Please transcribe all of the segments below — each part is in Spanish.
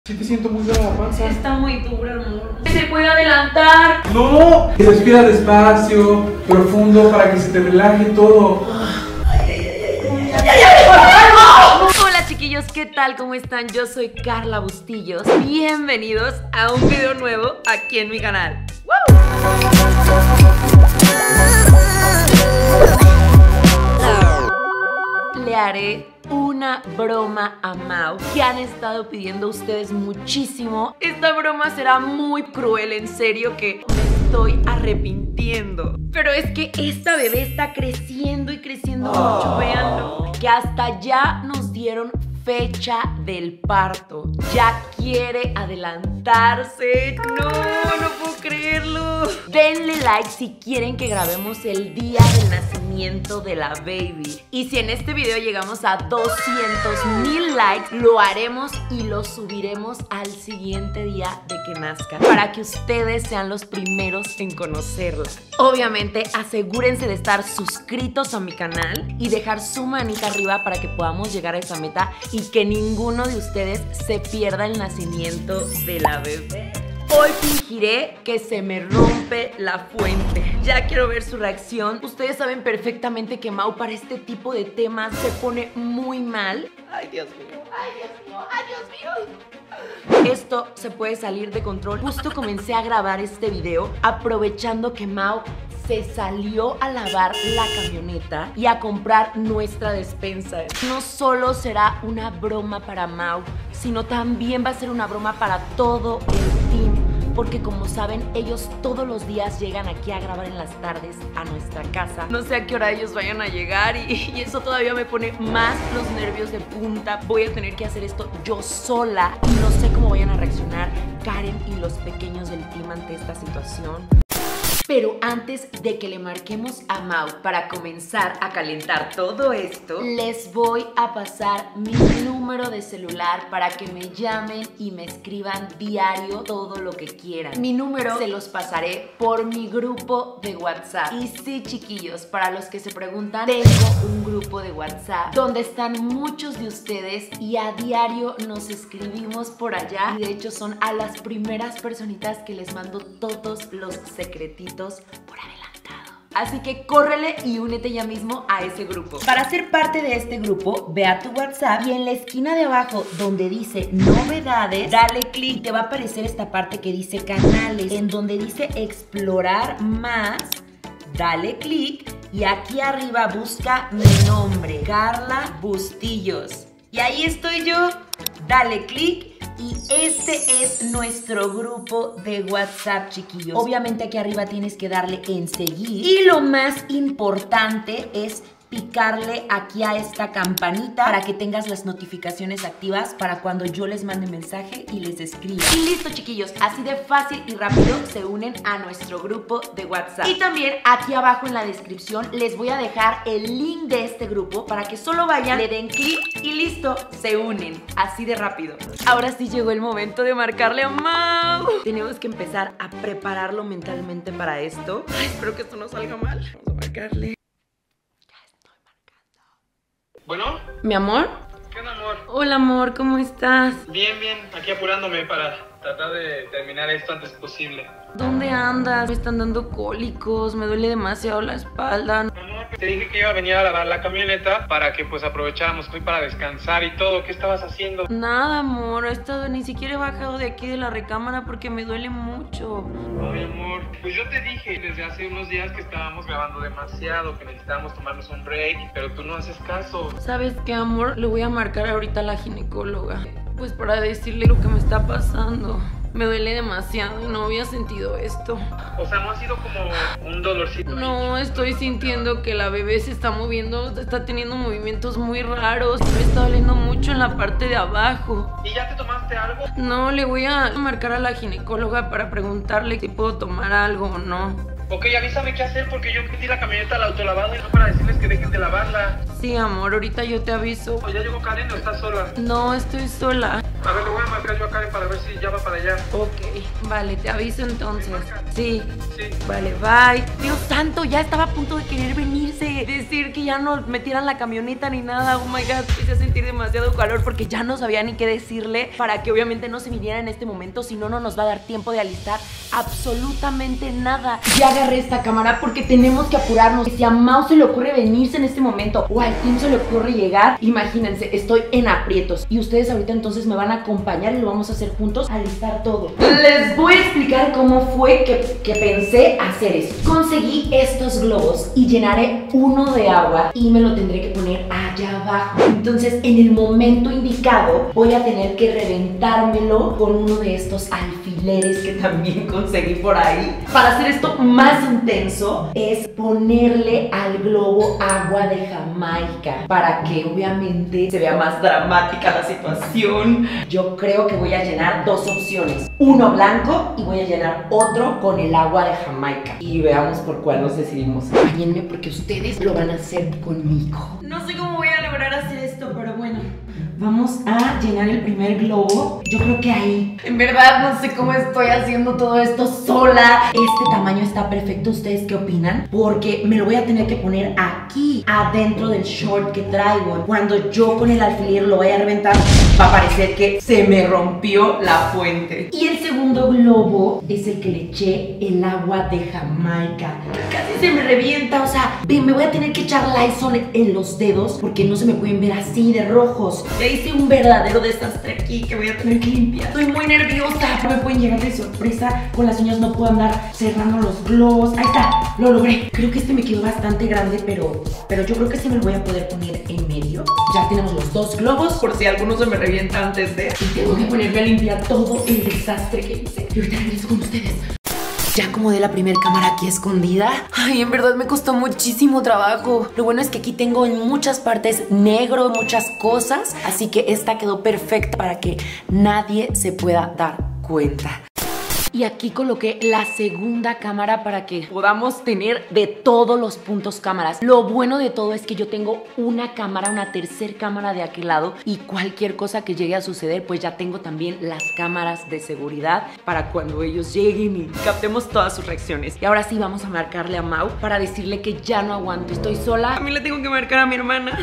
Sí te siento muy dura la panza. Está muy dura, amor. ¿Se puede adelantar? ¡No! Que respira despacio, profundo, para que se te relaje todo. Hola chiquillos, ¿qué tal? ¿Cómo están? Yo soy Carla Bustillos. Bienvenidos a un video nuevo aquí en mi canal. Le haré una broma a Mau que han estado pidiendo ustedes muchísimo. Esta broma será muy cruel, en serio que me estoy arrepintiendo. Pero es que esta bebé está creciendo y creciendo mucho, veanlo. Que hasta ya nos dieron fecha del parto. Ya quiere adelantarse. No puedo creerlo. Denle like si quieren que grabemos el día del nacimiento de la baby. Y si en este video llegamos a 200,000 likes, lo haremos y lo subiremos al siguiente día de que nazca, para que ustedes sean los primeros en conocerla. Obviamente asegúrense de estar suscritos a mi canal y dejar su manita arriba para que podamos llegar a esa meta y que ninguno de ustedes se pierda el nacimiento de la bebé. Hoy fingiré que se me rompe la fuente. Ya quiero ver su reacción. Ustedes saben perfectamente que Mau para este tipo de temas se pone muy mal. Ay, Dios mío, ay, Dios mío, ay, Dios mío. Esto se puede salir de control. Justo comencé a grabar este video aprovechando que Mau se salió a lavar la camioneta y a comprar nuestra despensa. No solo será una broma para Mau, sino también va a ser una broma para todo el team. Porque como saben, ellos todos los días llegan aquí a grabar en las tardes a nuestra casa. No sé a qué hora ellos vayan a llegar y eso todavía me pone más los nervios de punta. Voy a tener que hacer esto yo sola y no sé cómo vayan a reaccionar Karen y los pequeños del team ante esta situación. Pero antes de que le marquemos a Mau para comenzar a calentar todo esto, les voy a pasar mi número de celular para que me llamen y me escriban diario todo lo que quieran. Mi número se los pasaré por mi grupo de WhatsApp. Y sí, chiquillos, para los que se preguntan, tengo un grupo de WhatsApp donde están muchos de ustedes y a diario nos escribimos por allá. Y de hecho son a las primeras personitas que les mando todos los secretitos por adelantado. Así que córrele y únete ya mismo a ese grupo. Para ser parte de este grupo, ve a tu WhatsApp y en la esquina de abajo donde dice novedades, dale clic y te va a aparecer esta parte que dice canales, en donde dice explorar más, dale clic y aquí arriba busca mi nombre, Carla Bustillos. Y ahí estoy yo, dale clic. Y este es nuestro grupo de WhatsApp, chiquillos. Obviamente aquí arriba tienes que darle en seguir. Y lo más importante es picarle aquí a esta campanita para que tengas las notificaciones activas para cuando yo les mande mensaje y les escriba. Y listo, chiquillos, así de fácil y rápido se unen a nuestro grupo de WhatsApp. Y también aquí abajo en la descripción les voy a dejar el link de este grupo para que solo vayan, le den clic y listo, se unen. Así de rápido. Ahora sí llegó el momento de marcarle a Mau. Tenemos que empezar a prepararlo mentalmente para esto. Ay, espero que esto no salga mal. Vamos a marcarle. ¿Bueno? ¿Mi amor? ¿Qué onda, amor? Hola, amor, ¿cómo estás? Bien, aquí apurándome para tratar de terminar esto antes posible. ¿Dónde andas? Me están dando cólicos, me duele demasiado la espalda. Amor, te dije que iba a venir a lavar la camioneta para que pues aprovecháramos hoy para descansar y todo. ¿Qué estabas haciendo? Nada, amor, ni siquiera he bajado de aquí de la recámara porque me duele mucho. Ay, amor, pues yo te dije desde hace unos días que estábamos grabando demasiado, que necesitábamos tomarnos un break, pero tú no haces caso. ¿Sabes qué, amor? Le voy a marcar ahorita a la ginecóloga, pues para decirle lo que me está pasando. Me duele demasiado y no había sentido esto. O sea, ¿no ha sido como un dolorcito? No, estoy sintiendo que la bebé se está moviendo, está teniendo movimientos muy raros. Me está doliendo mucho en la parte de abajo. ¿Y ya te tomaste algo? No, le voy a marcar a la ginecóloga para preguntarle si puedo tomar algo o no. Ok, avísame qué hacer porque yo metí la camioneta al autolavado y no para decirles que dejen de lavarla. Sí, amor, ahorita yo te aviso. ¿O ya llegó Karen o estás sola? No, estoy sola. A ver, le voy a marcar yo a Karen para ver sí, ya va para allá. Ok, vale, te aviso entonces. Sí. Sí. Vale, bye. Dios santo, ya estaba a punto de querer venirse. Decir que ya no metieran la camioneta ni nada. Oh my god, empecé a sentir demasiado calor porque ya no sabía ni qué decirle para que obviamente no se viniera en este momento. Si no, no nos va a dar tiempo de alistar absolutamente nada. Ya agarré esta cámara porque tenemos que apurarnos. Si a Mau se le ocurre venirse en este momento o al team se le ocurre llegar, imagínense, estoy en aprietos. Y ustedes ahorita entonces me van a acompañar y lo vamos a hacer juntos, alistar todo. Les voy a explicar cómo fue que pensé hacer esto. Conseguí estos globos y llenaré uno de agua y me lo tendré que poner allá abajo. Entonces en el momento indicado voy a tener que reventármelo con uno de estos alfileres que también conseguí por ahí. Para hacer esto más intenso es ponerle al globo agua de Jamaica para que obviamente se vea más dramática la situación. Yo creo que voy a llenar dos opciones, uno blanco y voy a llenar otro con el agua de Jamaica y veamos por cuál nos decidimos. Acompáñenme porque ustedes lo van a hacer conmigo. No sé cómo voy a lograr hacer esto, pero bueno. Vamos a llenar el primer globo. Yo creo que ahí. En verdad no sé cómo estoy haciendo todo esto sola. Este tamaño está perfecto. ¿Ustedes qué opinan? Porque me lo voy a tener que poner aquí, adentro del short que traigo. Cuando yo con el alfiler lo vaya a reventar, va a parecer que se me rompió la fuente. Y el segundo globo es el que le eché el agua de Jamaica. Casi se me revienta. O sea, me voy a tener que echar Lysol en los dedos porque no se me pueden ver así de rojos. Hice un verdadero desastre aquí que voy a tener que limpiar. Estoy muy nerviosa. No me pueden llegar de sorpresa. Con las uñas no puedo andar cerrando los globos. Ahí está, lo logré. Creo que este me quedó bastante grande, pero yo creo que sí me lo voy a poder poner en medio. Ya tenemos los dos globos, por si alguno se me revienta antes de. Y tengo que ponerme a limpiar todo el desastre que hice. Y ahorita regreso con ustedes. Ya acomodé la primera cámara aquí escondida. Ay, en verdad me costó muchísimo trabajo. Lo bueno es que aquí tengo en muchas partes negro, muchas cosas. Así que esta quedó perfecta para que nadie se pueda dar cuenta. Y aquí coloqué la segunda cámara para que podamos tener de todos los puntos cámaras. Lo bueno de todo es que yo tengo una cámara, una tercera cámara de aquel lado. Y cualquier cosa que llegue a suceder, pues ya tengo también las cámaras de seguridad para cuando ellos lleguen y captemos todas sus reacciones. Y ahora sí vamos a marcarle a Mau para decirle que ya no aguanto, estoy sola. A mí le tengo que marcar a mi hermana.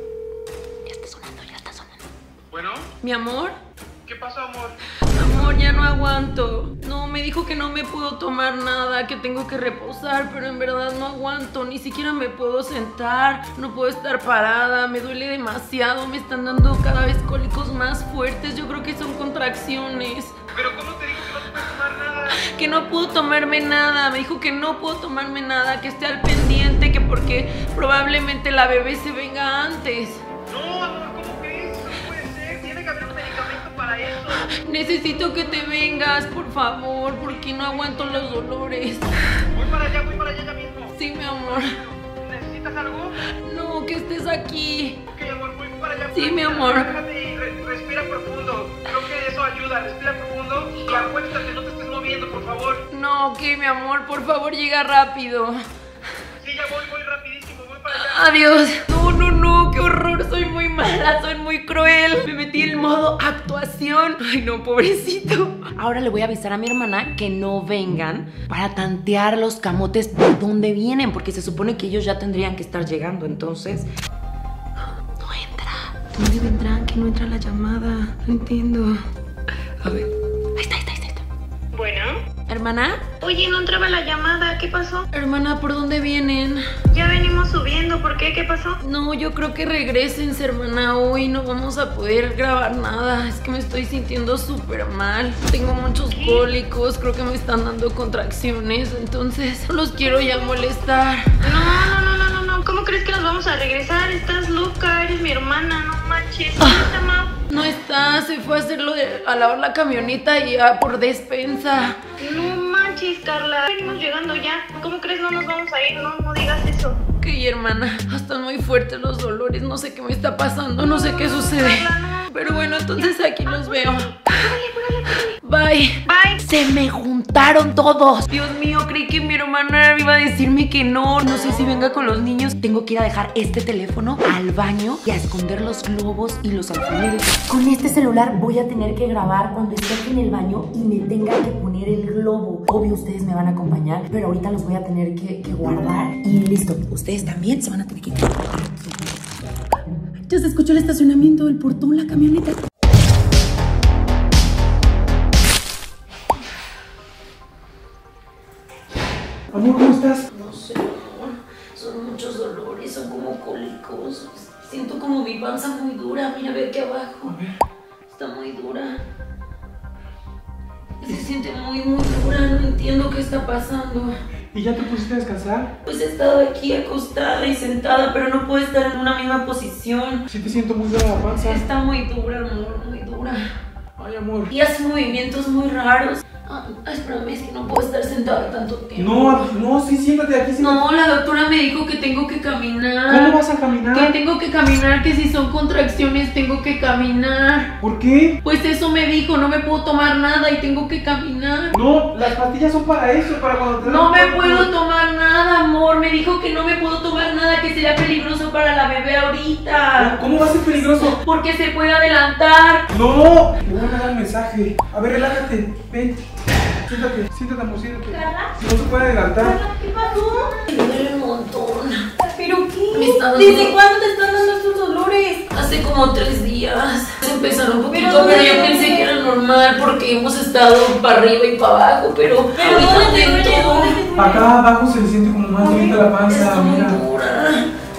Ya está sonando, ya está sonando. Bueno. Mi amor. ¿Qué pasó, amor? Amor, ya no aguanto. No, me dijo que no me puedo tomar nada, que tengo que reposar, pero en verdad no aguanto. Ni siquiera me puedo sentar, no puedo estar parada, me duele demasiado, me están dando cada vez cólicos más fuertes. Yo creo que son contracciones. ¿Pero cómo te dijo que no te puedes tomar nada? Que no puedo tomarme nada, me dijo que no puedo tomarme nada, que esté al pendiente, que porque probablemente la bebé se venga antes. No, amor, ¿cómo crees? No puede ser, tiene que haber un medicamento para eso. Necesito que te vengas, por favor, porque no aguanto los dolores. Voy para allá ya mismo. Sí, mi amor. ¿Necesitas algo? No, que estés aquí. Ok, amor, voy para allá. Sí, mi amor. Relájate y respira profundo. Creo que eso ayuda. Respira profundo y acuéstate, no te estés moviendo, por favor. No, ok, mi amor, por favor, llega rápido. Sí, ya voy rapidísimo, voy para allá. Adiós. No, qué horror, soy muy mala, soy muy cruel. Me metí en modo actuación. Ay, no, pobrecito. Ahora le voy a avisar a mi hermana que no vengan para tantear los camotes por dónde vienen, porque se supone que ellos ya tendrían que estar llegando, entonces. No entra. ¿Dónde vendrán? Que no entra la llamada. No entiendo. A ver. Ahí está. Bueno. ¿Hermana? Oye, no entraba la llamada, ¿qué pasó? Hermana, ¿por dónde vienen? Ya venimos subiendo, ¿por qué? ¿Qué pasó? No, yo creo que regrésense, hermana. Hoy no vamos a poder grabar nada. Es que me estoy sintiendo súper mal. Tengo muchos cólicos, creo que me están dando contracciones. Entonces, no los quiero ya molestar. No. ¿Cómo crees que nos vamos a regresar? Estás loca, eres mi hermana, no manches. ¿Dónde está Mau? No está, se fue a hacerlo a lavar la camioneta y a por despensa. No manches, Carla. Venimos llegando ya. ¿Cómo crees no nos vamos a ir? No digas eso. Ok, hermana, están muy fuertes los dolores. No sé qué me está pasando, no sé qué sucede. Carla, no. Pero bueno, entonces aquí los veo. Córrele. Bye. Bye. Se me juntaron todos. Dios mío, creí que mi hermana iba a decirme que no. No sé si venga con los niños. Tengo que ir a dejar este teléfono al baño y a esconder los globos y los alfileres. Con este celular voy a tener que grabar cuando esté aquí en el baño y me tenga que poner el globo. Obvio, ustedes me van a acompañar, pero ahorita los voy a tener que guardar. Y listo, ustedes también se van a tener que quedar aquí. Ya se escuchó el estacionamiento, el portón, la camioneta. Amor, ¿cómo estás? No sé, amor. Son muchos dolores, son como cólicos. Siento como mi panza muy dura. Mira, ve aquí abajo. A ver. Está muy dura. Se siente muy dura. No entiendo qué está pasando. ¿Y ya te pusiste a descansar? Pues he estado aquí acostada y sentada, pero no puedo estar en una misma posición. Sí te siento muy dura la panza. Está muy dura, amor, muy dura. Ay, amor. Y hace movimientos muy raros. Espérame, es que no puedo estar sentada tanto tiempo. No, sí, siéntate aquí. Siéntate. No, la doctora me dijo que tengo que caminar. ¿Cómo vas a caminar? Que tengo que caminar, que si son contracciones tengo que caminar. ¿Por qué? Pues eso me dijo, no me puedo tomar nada y tengo que caminar. No, las pastillas son para eso, para cuando te No me puedo tomar nada, amor. Me dijo que no me puedo tomar nada, que sería peligroso para la bebé ahorita. ¿Cómo va a ser peligroso? Porque se puede adelantar. No, le voy a mandar un mensaje. A ver, relájate, ven. Siéntate, amor, siéntate. ¿Carla? Si no se puede adelantar. ¿Qué pasó? Me duele un montón. ¿Pero qué? Me está dando- ¿Desde cuándo te están dando estos dolores? Hace como 3 días. Se empezaron un poquito, ¿Pero pero dónde yo te pensé duele? que era normal porque hemos estado para arriba y para abajo, pero ¿Pero ahorita dónde te duele? aumento. ¿Dónde te duele? Acá abajo se le siente como más durita la panza, Está muy mira. dura.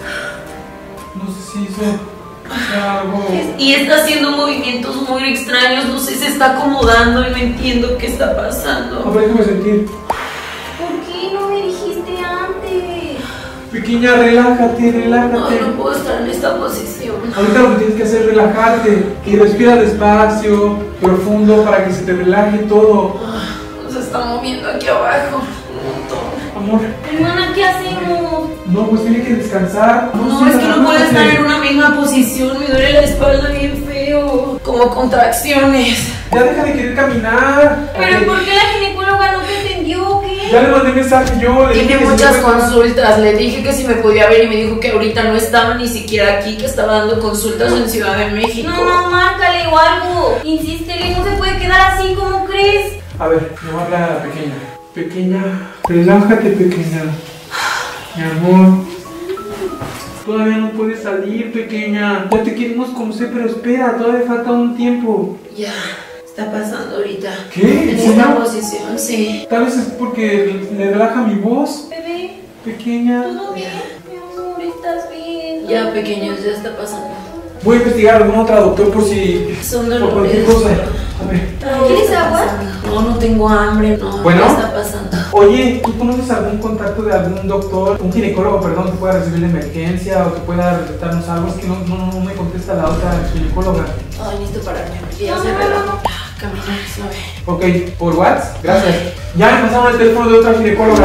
No sé si eso sea algo. Y está haciendo movimientos muy extraños, no sé, se está acomodando y no entiendo qué está A pasando. ver, déjame sentir. ¿Por qué no me dijiste antes? Pequeña, relájate, relájate. No puedo estar en esta posición. Ahorita lo que tienes que hacer es relajarte y respira despacio, profundo, para que se te relaje todo. Se está moviendo aquí abajo un montón. Amor, Hermana, ¿qué hacemos? no, pues tiene que descansar. No, es que no puedo estar en una misma posición, me duele la espalda bien feo, como contracciones. Ya deja de querer caminar. ¿Pero Ok, por qué la ginecóloga no te entendió o qué? ya le mandé mensaje yo. Le dije Tiene que si muchas no me- consultas, le dije que si me podía ver y me dijo que ahorita no estaba ni siquiera aquí, que estaba dando consultas en Ciudad de México. No, márcale o algo. Insístele, no se puede quedar así, ¿cómo crees? A ver, me voy a hablar a la pequeña. Pequeña, relájate, pequeña. Mi amor. Todavía no puedes salir, pequeña. Ya te queremos conocer, pero espera, todavía falta un tiempo. Ya, está pasando ahorita. ¿Qué? En ¿Sí, esta no? posición, sí. Tal vez es porque le relaja mi voz. Bebé, Pequeña. ¿todo bien? Mi amor, ¿estás bien? Ya, pequeños, ya está pasando. Voy a investigar a algún otro doctor por si. Son por cualquier dolores. cosa. A ver. ¿Quieres agua? No, no tengo hambre, no. Bueno. ¿Qué está pasando? Oye, ¿tú conoces algún contacto de algún doctor, un ginecólogo, perdón, que pueda recibir la emergencia o que pueda recetarnos algo? Es que no me contesta la otra ginecóloga. Ay, necesito pararme porque ya No, se no, reloj. no. Caminar suave. Ok, ¿por WhatsApp? Gracias. Ya me pasaron el teléfono de otra ginecóloga.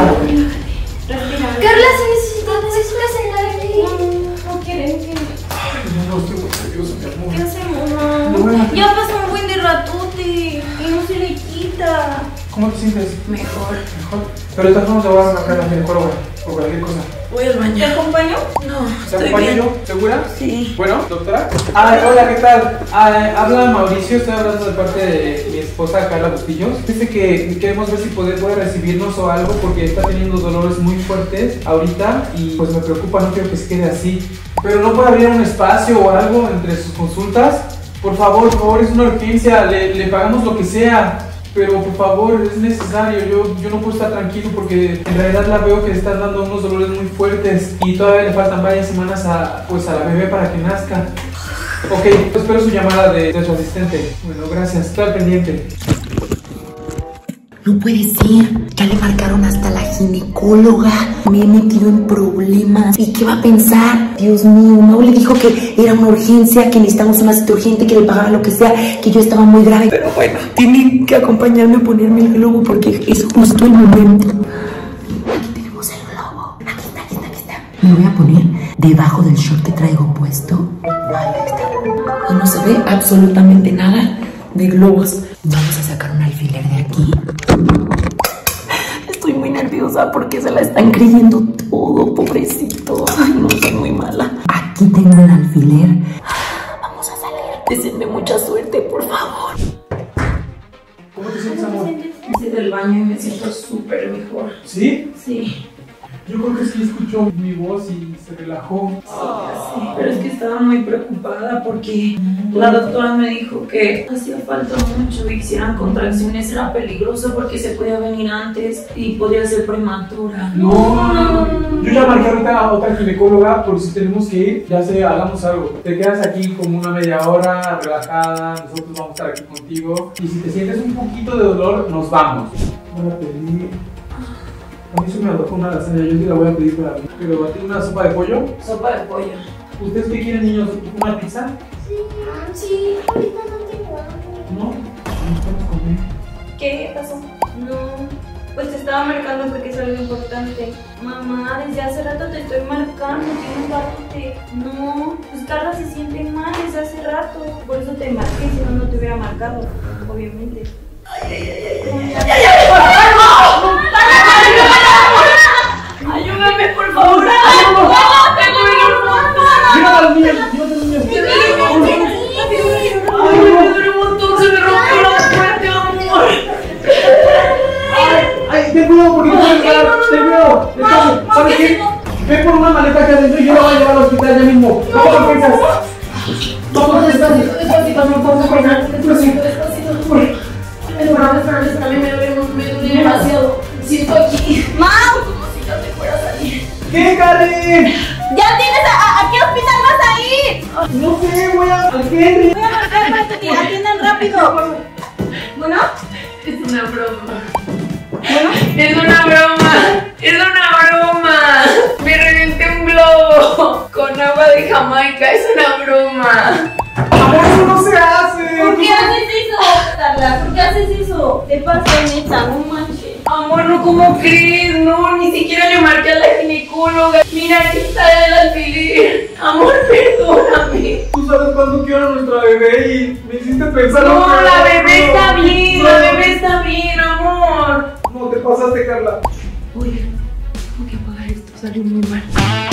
Carla, si necesitas sentar aquí. No quieren que... No, estoy muy nervioso, mi amor. ¿Qué hacemos, No, mamá? bueno. Ya pasó un buen de ratote y no se le quita. ¿Cómo te sientes? Mejor. Mejor. Pero de todas formas le voy a marcar a la ginecóloga por cualquier cosa. Voy al ¿Te baño. acompaño? No, ¿Te estoy acompaño bien. yo? ¿Segura? Sí. Bueno, doctora. Hola, ¿qué tal? Habla Mauricio, estoy hablando de parte de mi esposa Carla Bustillos. Dice que queremos ver si puede recibirnos o algo porque está teniendo dolores muy fuertes ahorita y pues me preocupa, no quiero que se quede así. Pero no puede abrir un espacio o algo entre sus consultas. Por favor, es una urgencia, le pagamos lo que sea. Pero por favor, es necesario, yo no puedo estar tranquilo porque en realidad la veo que le están dando unos dolores muy fuertes y todavía le faltan varias semanas a la bebé para que nazca. Ok, espero su llamada de su asistente. Bueno, gracias, estoy al pendiente. No puede ser. Ya le marcaron hasta la ginecóloga. Me he metido en problemas. ¿Y qué va a pensar? Dios mío, no le dijo que era una urgencia, que necesitamos una cita urgente, que le pagara lo que sea, que yo estaba muy grave. Pero bueno, tienen que acompañarme a ponerme el globo porque es justo el momento. Aquí tenemos el globo. Aquí está. Me voy a poner debajo del short que traigo puesto. Ahí está. Y no se ve absolutamente nada de globos. Vamos a sacar un alfiler de aquí. estoy muy nerviosa porque se la están creyendo todo, pobrecito. Ay, no, soy muy mala. Aquí tengo el alfiler. Vamos a salir. Deseenme mucha suerte, por favor. ¿Cómo te sientes, amor? Hice del baño y me siento súper mejor. ¿Sí? Sí. Yo creo que sí escuchó mi voz y se relajó. Sí, pero es que estaba muy preocupada porque la doctora me dijo que hacía falta mucho y si eran contracciones era peligroso porque se podía venir antes y podía ser prematura. No, yo ya marqué ahorita a otra ginecóloga por si tenemos que ir, ya sé, hagamos algo. Te quedas aquí como una media hora, relajada, nosotros vamos a estar aquí contigo. Y si te sientes un poquito de dolor, nos vamos. Voy a pedir... A mí se me antojó una lasaña, yo sí la voy a pedir para mí. Pero, ¿a ti una sopa de pollo? Sopa de pollo. ¿Ustedes qué quieren, niños? ¿Una pizza? Sí, ahorita no tengo hambre. ¿No? No podemos comer. ¿Qué pasó? No, pues te estaba marcando porque es algo importante. Mamá, desde hace rato te estoy marcando, tienes bastante. No, pues Carla se siente mal desde hace rato. Por eso te marqué, si no, no te hubiera marcado, obviamente. Ayúdame, por favor. ¡Mira a los niños! ¡Mira a los niños! Ay, me duele un montón, se me rompió la puerta, amor. ¡Ay, ten cuidado porque no puedes parar! ¡Ten cuidado! ¿Sabes qué? Ven por una maleta acá adentro y yo la voy a llevar al hospital ya mismo. ¡Vamos a pensar! ¡Vamos, despacito! ¡Despacito, amor! ¡Vamos a pensar! ¡Despacito! Me duele demasiado. Siento aquí. ¡Mau! Como si ya te fuera a salir. ¿Qué, Karen? ¿Ya tienes a qué hospital vas a ir? No sé, voy al Henry. Voy a marcar para que te atiendan rápido. ¿Bueno? Es una broma. Es una broma. Es una broma. Me reventé un globo con agua de Jamaica. Es una broma. Amor, eso no se hace. ¿Por qué haces eso, Carla? ¿Por qué haces eso? Te pasa, neta, no manches. Amor, no, ¿cómo crees? No, ni siquiera le marqué a la ginecóloga. Mira, aquí está el alfiler. Amor, perdóname. Tú sabes cuándo quiero a nuestra bebé y me hiciste pensar. No, que- la bebé está bien. No. La bebé está bien, amor. No te pasaste, Carla. Oye, tengo que apagar esto. Salió muy mal.